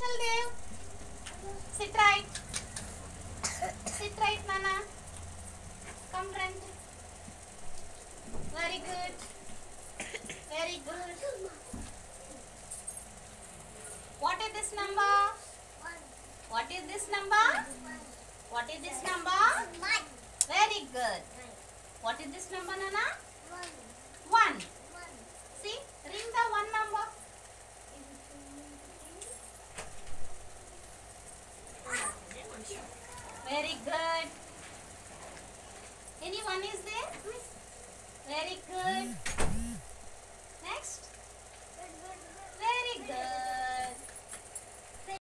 Kushal Dev. Sit right. Sit right, Nana. Come front. Very good. Very good. What is this number? What is this number? What is this number? Very good. What is this number, Nana? 1. See, ring the 1 number. Very good. Any one is there? Very good. Next. Very good.